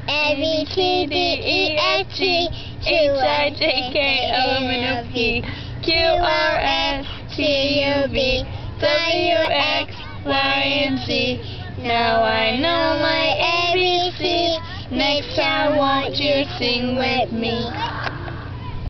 A, B, C, D, E, F, G, H, I, J, K, L, M, N, O, P, Q, R, S, T, U, V, W, X, Y, and Z. Now I know my ABC. Next I want you to sing with me.